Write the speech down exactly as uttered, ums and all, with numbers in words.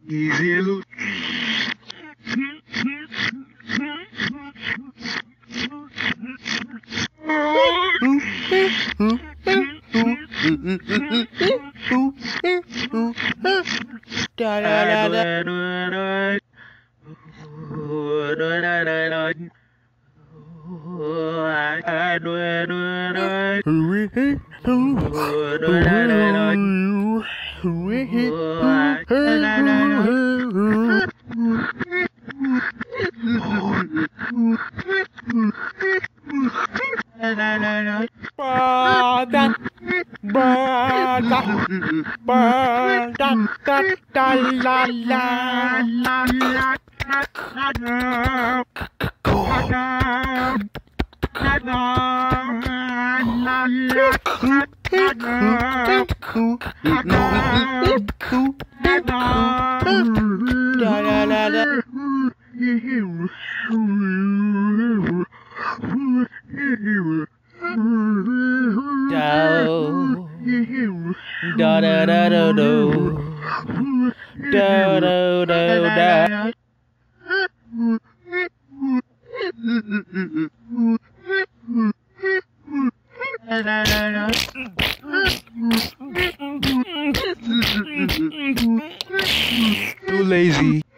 yzaL. Da da da da. Ba da ba da ba da da da la la la la. Da da da da do da da da da. Too lazy.